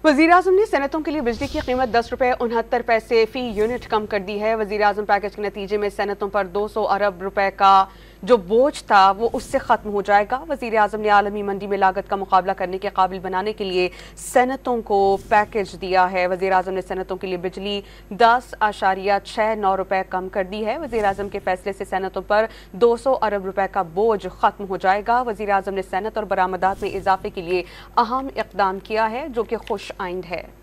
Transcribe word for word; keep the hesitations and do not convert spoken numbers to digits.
वज़ीर-ए-आज़म ने सनतों के लिए बिजली की कीमत दस रुपये उनहत्तर पैसे फी यूनिट कम कर दी है। वज़ीर-ए-आज़म पैकेज के नतीजे में सनतों पर दो सौ अरब रुपए का जो बोझ था वो उससे ख़त्म हो जाएगा। वज़ीर-ए-आज़म ने आलमी मंडी में लागत का मुकाबला करने के काबिल बनाने के लिए सनतों को पैकेज दिया है। वज़ीर-ए-आज़म ने सनतों के लिए बिजली दस आशारिया छः नौ रुपये कम कर दी है। वज़ीर-ए-आज़म के फैसले से सनतों पर दो सौ अरब रुपए का बोझ ख़त्म हो जाएगा। वज़ीर-ए-आज़म ने सनत और बरामदात में इजाफे के लिए अहम इक़दाम किया है जो कि खुश आइंद है।